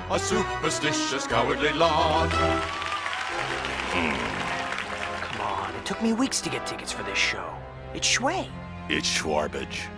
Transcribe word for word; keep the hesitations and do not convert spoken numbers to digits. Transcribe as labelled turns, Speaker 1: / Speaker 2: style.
Speaker 1: a superstitious, cowardly lot.
Speaker 2: Come on, it took me weeks to get tickets for this show. It's Shway.
Speaker 1: It's Schwarbage.